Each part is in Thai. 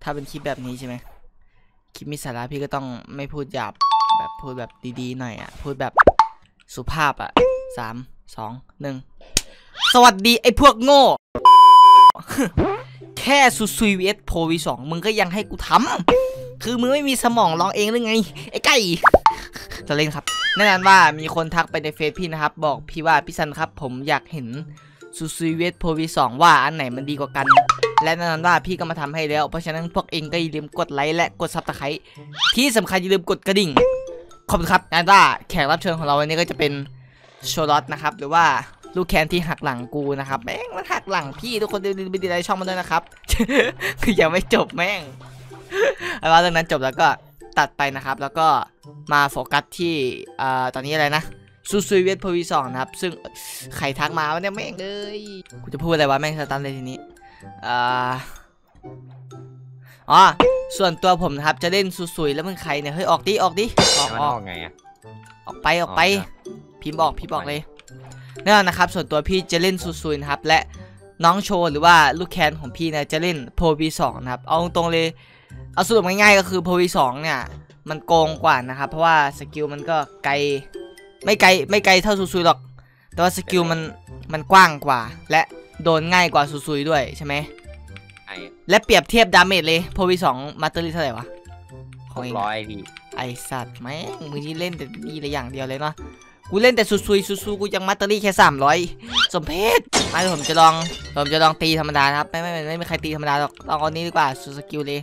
าเป็นคลิปแบบนี้ใช่ไหมคลิปมีสาระพี่ก็ต้องไม่พูดหยาบแบบพูดแบบดีๆหน่อยอ่ะพูดแบบสุภาพอ่ะ3 2 1สวัสดีไอ้พวกโง่แค่ซุย vs โพวี2มึงก็ยังให้กูทำคือมึงไม่มีสมองลองเองหรือไงไอ้ไก่จะเล่นครับแน่นอนว่ามีคนทักไปในเฟซพี่นะครับบอกพี่ว่าพี่ซันครับผมอยากเห็นซุย vs โพวี2ว่าอันไหนมันดีกว่ากันและแน่นอนว่าพี่ก็มาทำให้แล้วเพราะฉะนั้นพวกเองก็อย่าลืมกดไลค์และกดซับสไครต์ที่สำคัญอย่าลืมกดกระดิ่งขอบคุณครับแน่นอนว่าแขกรับเชิญของเราวันนี้ก็จะเป็นโชลอตนะครับหรือว่าลูกแคนที่หักหลังกูนะครับแม่งมันหักหลังพี่ทุกคนไปดีไลค์ช่องมันด้วยนะครับ คือยังไม่จบแม่งเอาว่าเรื่องนั้นจบแล้วก็ตัดไปนะครับแล้วก็มาโฟกัสที่ตอนนี้อะไรนะซุยเวทพวี2นะครับซึ่งใครทักมาวันนี้แม่งเลยกูจะพูดอะไรวะแม่งสตันเลยทีนี้อ๋อส่วนตัวผมนะครับจะเล่นซุยแล้วมึงใครเนี่ยเฮ้ยออกดิออกไงอะออกไปพิมพ์ออกเลยแน่นอนนะครับส่วนตัวพี่จะเล่นซุยนะครับและน้องโชว์หรือว่าลูกแคนของพี่เนี่ยจะเล่นโพวี2นะครับเอาตรงเลยเอาสรุปง่ายๆก็คือโพวี2เนี่ยมันโกงกว่านะครับเพราะว่าสกิลมันก็ไกลไม่ไกลเท่าซุยหรอกแต่ว่าสกิลมันกว้างกว่าและโดนง่ายกว่าซุยด้วยใช่ไหมและเปรียบเทียบดาเมจเลยโพวี2มาเตอรี่เท่าไหร่วะของ100พี่ไอสัตว์แม่งมึงนี่เล่นแต่ดีเลยอย่างเดียวเลยเนาะกูเล่นแต่ซุยกูยังมาเตอรี่แค่300สมเพชมาผมจะลองตีธรรมดาครับไม่มีใครตีธรรมดาหรอกลองเอานี้ดีกว่าสกิลเลย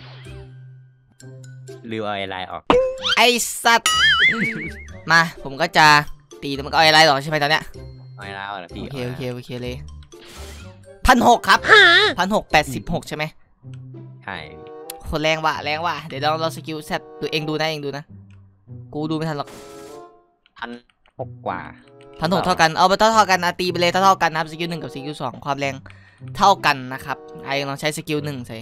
ลืมเอาอะไรออกไอสัตว์มาผมก็จะตีแต่มันก็เอาอะไรหรอกใช่ไหมตอนเนี้ยเอาอะไรออกพี่โอเคเลย1,600ครับ1,686ใช่ไหมใช่คนแรงว่ะเดี๋ยวเราสกิลเซตดูเองดูนะกูดูไม่ทันหรอก 1,600กว่า 1,600เท่ากันเอาไปเท่ากันตีไปเลยเท่ากันนะครับสกิล1กับสกิล2ความแรงเท่ากันนะครับไอ้ลองใช้สกิล1ใส่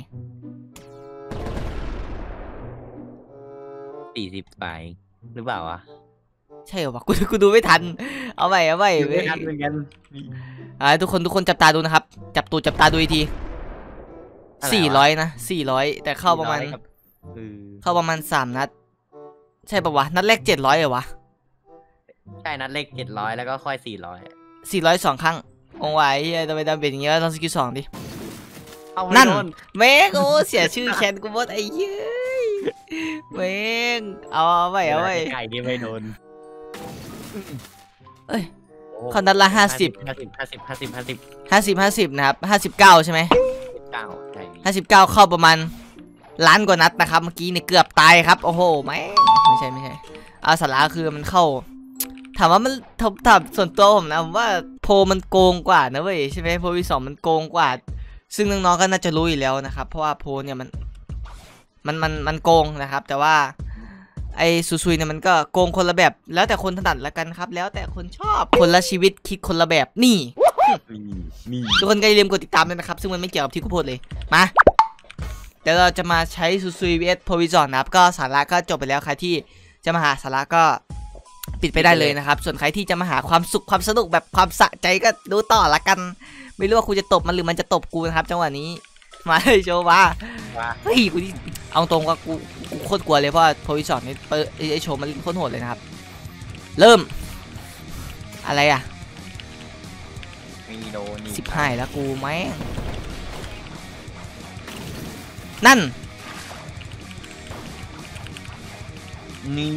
40ไปหรือเปล่าวะใช่เหรอวะกูดูไม่ทันเอาไปไม่ทันเหมือนกันทุกคนจับตาดูนะครับจับตาดูอีกที400นะ400แต่เข้าประมาณ3 นัดใช่ปะวะนัดแรก700เหรอวะใช่นัดเลข700แล้วก็ค่อย 400 2 ครั้งองไหวทำไมดำเป็นอย่างเงี้ยต้องสกิล2ดินั่นแม่งโอ้เสียชื่อแคนกูหมดไอ้เย้ยแม่งเอาไว้ไก่ที่ไม่โดนเอ้ยเขานัดละ50นะครับ59ใช่ไหม59เข้าประมาณล้านกว่านัดนะครับเมื่อกี้เนี่ยเกือบตายครับโอ้โหไม่ใช่เอาสาระคือมันเข้าถามว่ามันถามส่วนตัวผมนะผมว่าโพมันโกงกว่านะเว้ยใช่ไหมโพวี2มันโกงกว่าซึ่งน้องๆก็น่าจะรู้อยู่แล้วนะครับเพราะว่าโพเนี่ยมันโกงนะครับแต่ว่าไอ้ซุยเนี่ยมันก็โกงคนละแบบแล้วแต่คนถนัดละกันครับแล้วแต่คนชอบคนละชีวิตคิดคนละแบบนี่ทุกคนก็อย่าลืมกดติดตามด้วยนะครับซึ่งมันไม่เกี่ยวกับที่กูพูดเลยมาเดี๋ยวเราจะมาใช้ซุย vs โพวี2นะครับก็สาระก็จบไปแล้วใครที่จะมาหาสาระก็ปิดไปได้เลยนะครับส่วนใครที่จะมาหาความสุขความสนุกแบบความสะใจก็ดูต่อละกันไม่รู้ว่ากูจะตบมันหรือมันจะตบกูนะครับจังหวะนี้มาเลยโชว์ว่าเฮ้ยกูเอาตรงว่ากูโคตรกลัวเลยเพราะโพวี2นี่ไอโชว์มันโคตรโหดเลยนะครับเริ่มอะไรอ่ะมีโดน 15แล้วกูไหมนั่นนี่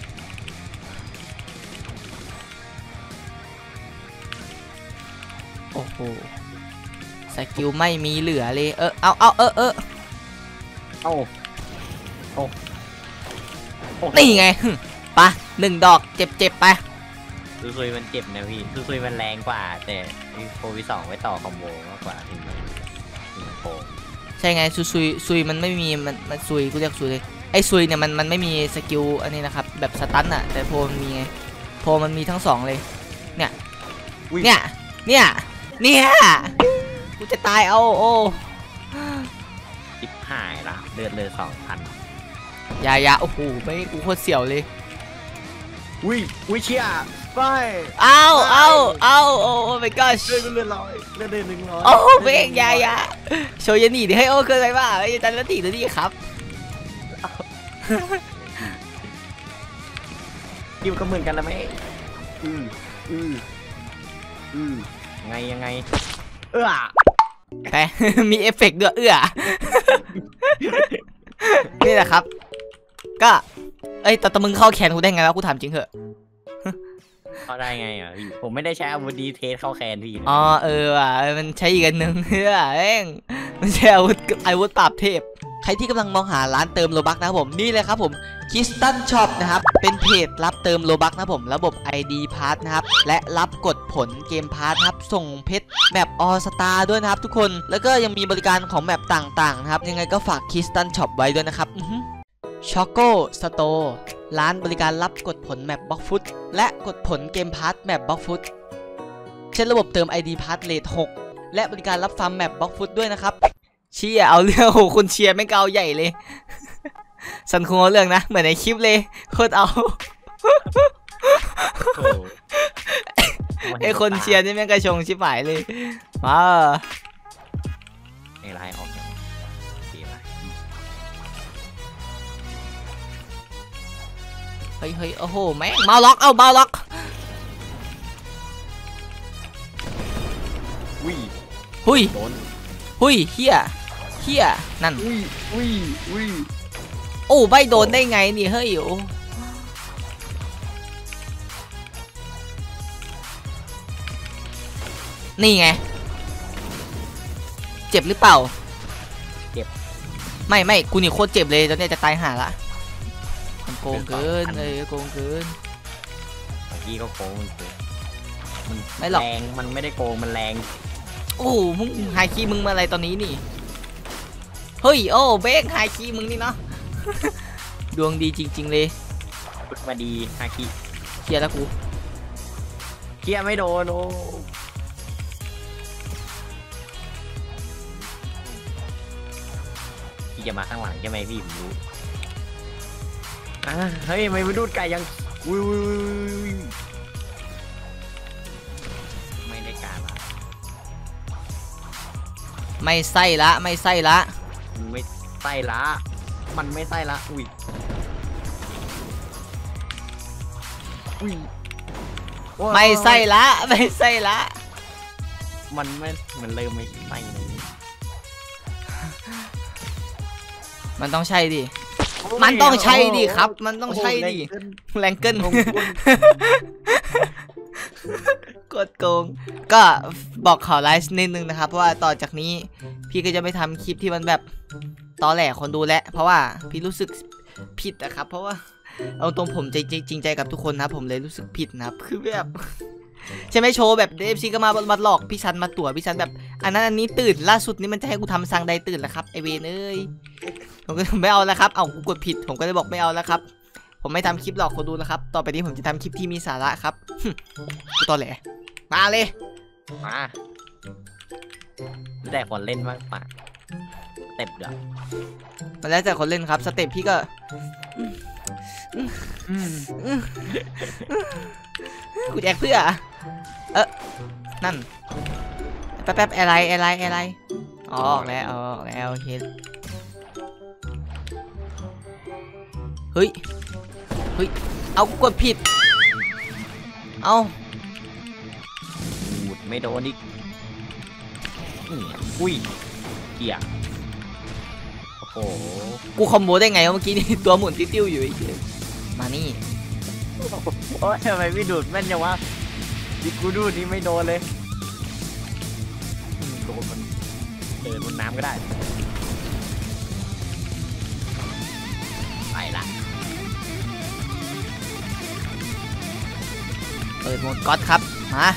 โอ้โหสกิลไม่มีเหลือเลยเอานี่ไงปะ1 ดอกเจ็บไปซุยมันเจ็บนะพี่ซุยมันแรงกว่าแต่โพวี2ไว้ต่อคอมโบมากกว่าถึงโกงใช่ไงซุยมันไม่มีมันซุยกูเรียกซุยเลยไอ้ซุยเนี่ยมันไม่มีสกิลอันนี้นะครับแบบสตันอะแต่โพมันมีไงโพมันมีทั้ง2เลยเนี่ยกูจะตายเอาโอ้ 15ละเลือด2,000 ยาโอ้โหไม่กูโคตรเสียวเลยอุ้ยเชี่ยไปเอาโอ้ my gosh เลื่อน100เลื่อน100 โอ้เบงอย่าโชว์ยันหนีดิให้โอ้เกินไปว่าไอ้จันแล้วตีตัวนี้ครับคิวก็เหมือนกันแล้วไหมยังไงแต่ มีเอฟเฟกต์ด้วยนี่แหละครับก็แต่มึงเข้าแขนกูได้ไงวะกูถามจริงเหอะเขาได้ไงอ่ะพี่ผมไม่ได้ใช้อาวุธดีเทสเข้าแคนพี่อ๋อว่ะมันใช้อีกอันหนึ่งเองมันใช้อาวุธปราบเทพใครที่กำลังมองหาร้านเติมโลบักนะครับผมนี่เลยครับผมคิสตันช็อปนะครับเป็นเพจรับเติมโลบักนะครับผมระบบ ID พาร์ทนะครับและรับกดผลเกมพาร์ทครับส่งเพชรแบบออสตาด้วยนะครับทุกคนแล้วก็ยังมีบริการของแบบต่างๆนะครับยังไงก็ฝากคิสตันช็อปไว้ด้วยนะครับช็อกโกสโตร์ร้านบริการรับกดผลแมปบล็อกฟุตและกดผลเกมพาร์ทแมปบล็อกฟุตเช่นระบบเติม ID พาร์ทเลท6และบริการรับฟาร์มแมปบล็อกฟุตด้วยนะครับเชียร์เอาเรื่องโหคุณเชียร์ไม่เกาใหญ่เลยสันคงเอาเรื่องนะเหมือนในคลิปเลยโคตรเอาไอคนเชียร์นี่แม่งกระชงชิบหายเลยมาไอ้ไลน์ออกเฮ้ยโอ้โหแม่งมาล็อกมาล็อกหุยเฮียนั่นโอ้ใบโดนได้ไงนี่เฮ้ยนี่ไงเจ็บหรือเปล่าเจ็บไม่กูนี่โคตรเจ็บเลยตอนนี้จะตายห่าละโกงเกินโกงเกินเมื่อกี้ก็โกงมันไม่หรอกแรงมันไม่ได้โกงมันแรงโอ้มึงไฮคีมึงมาอะไรตอนนี้นี่เฮ้ยโอ้เบกไฮคีมึงนี่เนาะดวงดีจริงๆเลยมาดีไฮคีเคลียร์แล้วกูเคลียร์ไม่โดนโอ้พี่จะมาข้างหลังใช่ไหมพี่ผมรู้เฮ้ยไม่ไปดูดไก่ยังไม่ได้การละไม่ไส้ละไม่ไส้ละมันไม่ไส้ละไม่ไส้ละมันเริ่มไม่ไส้เลยมันต้องใช่ดิมันต้องใช่ดิครับมันต้องใช่ดิแรงเกินกดโกงก็บอกข่าวไลฟ์นิดนึงนะครับเพราะว่าต่อจากนี้พี่ก็จะไม่ทำคลิปที่มันแบบตอแหลคนดูแล้วเพราะว่าพี่รู้สึกผิดนะครับเพราะว่าเอาตรงผมจริงใจกับทุกคนนะผมเลยรู้สึกผิดนะครับคือแบบใช่ไหมโชว์แบบเอฟซีก็มาหลอกพี่ชันมาตั๋วพี่ชันแบบอันนั้นอันนี้ตื่นล่าสุดนี้มันจะให้กูทำสั่งใดตื่นแล้วครับไอเวนเอ้ยผมก็ไม่เอาแล้วครับเอากูกดผิดผมก็เลยบอกไม่เอาแล้วครับผมไม่ทำคลิปหลอกคนดูแล้วครับต่อไปนี้ผมจะทำคลิปที่มีสาระครับกูตอแหลมาเลยมาแต่คนเล่นมากกว่าสเต็ปเดี๋ยวมันแล้วแต่คนเล่นครับสเต็ปพี่ก็กูแจกเพื่อนั่นแป๊บอะไรออกแล้วโอเคเฮ้ยเอากดผิดเอาไม่โดนอีกอุ้ยเกียร์โอ้โหกูคอมโบได้ไงเมื่อกี้นี่ตัวหมุนติ้วอยู่มานี่โอ้ยทำไมไม่ดูดแม่นจังวะดิกูดูนี่ไม่โดนเลยโดนมันเดินบนน้ำก็ได้ไปละเปิดโหมดก๊อตครับมา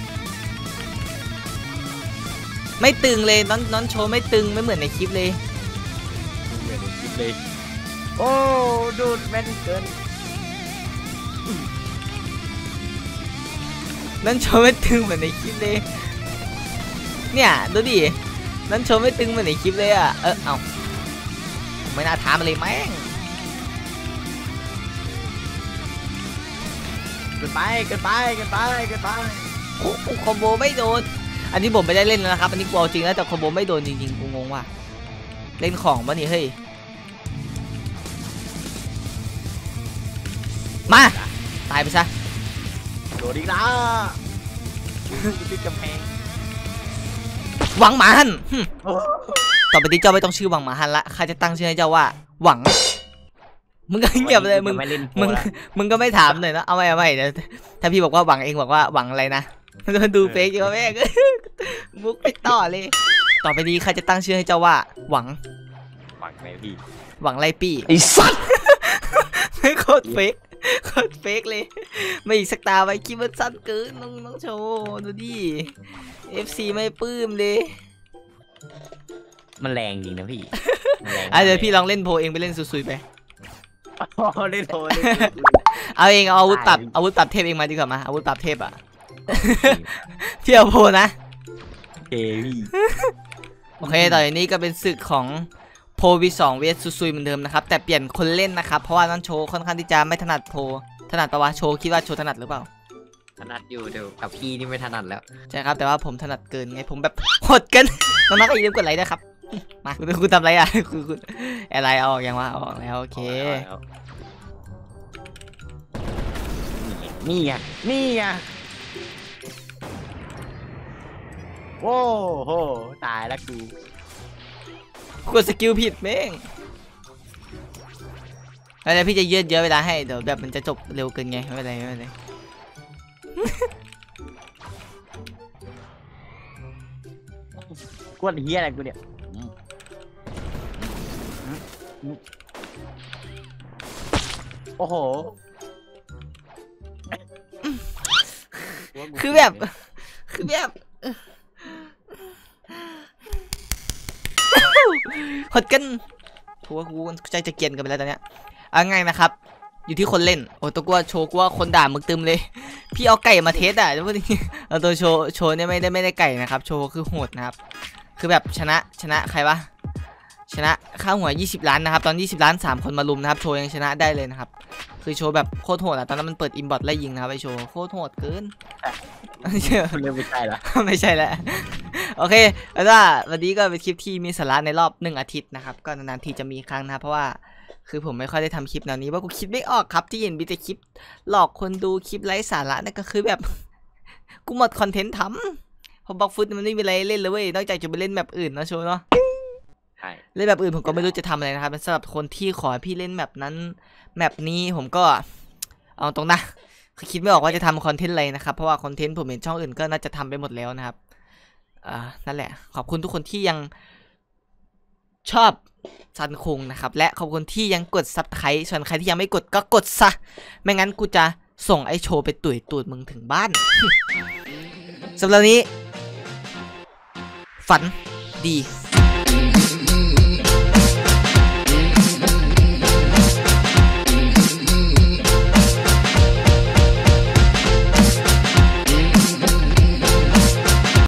ไม่ตึงเลยน้องโชว์ไม่ตึงไม่เหมือนในคลิปเลยโอ้ดูดแม่นเกินนั่นโชว์ไม่ตึงเหมือนในคลิปเลยเนี่ยดูดินั่นโชว์ไม่ตึงเหมือนในคลิปเลยอ่ะเอาไม่น่าถามอะไรแม่งเกินไปโอ้คอมโบไม่โดนอันนี้ผมไม่ได้เล่นแล้วนะครับอันนี้กูเอาจริงแล้วแต่คอมโบไม่โดนจริงๆกูงงว่ะเล่นของปะนี่เฮ้ยมาตายไปซะโดนอีกแล้วติดกำแพงหวังหมาหันต่อไปนี้เจ้าไม่ต้องชื่อหวังหมาหันละข้าจะตั้งชื่อให้เจ้าว่าหวังมึงก็เงียบเลยมึงก็ไม่ถามเลยนะเอาไม่เดี๋ยวถ้าพี่บอกว่าหวังเองบอกว่าหวังอะไรนะดูเฟกอยู่แม่งมุกไปต่อเลยต่อไปนี้ข้าจะตั้งชื่อให้เจ้าว่าหวังไงพี่หวังไรปี้ไอ้สัสไม่โคตรเฟกเลยไม่อีกสักตาไว้คิดว่าสั้นเกินน้องโชว์ดูดิ FC ไม่ปลื้มเลยมันแรงจริงนะพี่เดี๋ยวพี่ลองเล่นโพเองไปเล่นซุยๆไปเล่นโพเอาเองเอาอาวุธปรับเทพเองมาดีกว่ามาอาวุธปรับเทพอ่ะพี่เอาโพนะโอเคต่อจากนี้ก็เป็นศึกของโพV2 vsซุยเหมือนเดิมนะครับแต่เปลี่ยนคนเล่นนะครับเพราะว่าน้องโชว์ค่อนข้างที่จะไม่ถนัดโพถนัดปะวะโชว์คิดว่าโชว์ถนัดหรือเปล่าถนัดอยู่เดี๋ยวกับพี่นี่ไม่ถนัดแล้วใช่ครับแต่ว่าผมถนัดเกินไงผมแบบโหดเกินน้องๆก็อย่าลืมกดไลค์ด้วยครับมาคุณทำอะไรอ่ะคุณอะไรเอาออกยังวะออกแล้วโอเคนี่ไงโอ้โหตายแล้วกูกดสกิลผิดเม้งแล้วพี่จะยืดเยอะเวลาให้เดี๋ยวแบบมันจะจบเร็วเกินไงไม่เป็นไรกวนเฮียอะไรกูเนี่ยโอ้โหคือแบบหดกันกูว่ากูใจจะเกลียนกันไปแล้วตอนเนี้ยเอาไงนะครับอยู่ที่คนเล่นโอ้ตัวกูโชว์กูว่าคนด่ามึงตึมเลยพี่เอาไก่มาเทสอ่ะแล้วพวกนี้เอาตัวโชว์เนี่ยไม่ได้ไก่นะครับโชว์คือโหดนะครับคือแบบชนะใครวะชนะค่าหัว20 ล้านนะครับตอน20 ล้าน3 คนมาลุมนะครับโชว์ยังชนะได้เลยนะครับคือโชว์แบบโคตรโหดอ่ะตอนนั้นมันเปิดอินบอทไล่ยิงนะครับไอโชว์โคตรโหดเกินไม่ใช่ละไม่ใช่แล้วโอเคแล้วก็วันนี้ก็เป็นคลิปที่มีสาระในรอบ1 อาทิตย์นะครับก็นานๆทีจะมีครั้งนะเพราะว่าคือผมไม่ค่อยได้ทำคลิปแนวนี้ว่ากูคิดไม่ออกครับที่เห็นมีแต่คลิปหลอกคนดูคลิปไร้สาระนั่นก็คือแบบกูหมดคอนเทนต์ทำพอบล็อกฟุตมันไม่มีอะไรเล่นเลยเว้ยนอกจากจะไปเล่นแบบอื่นนะโชว์เนาะเล่นแบบอื่นผมก็ไม่รู้จะทำอะไรนะครับสำหรับคนที่ขอพี่เล่นแบบนั้นแบบนี้ผมก็เอาตรงนะคิดไม่ออกว่าจะทำคอนเทนต์อะไรนะครับเพราะว่าคอนเทนต์ผมเห็นช่องอื่นก็น่าจะทำไปหมดแล้วนะครับนั่นแหละขอบคุณทุกคนที่ยังชอบซันคงนะครับและขอบคุณที่ยังกดซับสไครต์ส่วนใครที่ยังไม่กดก็กดซะไม่งั้นกูจะส่งไอโชว์ไปตุ๋ยตูดมึงถึงบ้านสำหรับนี้ฝันดี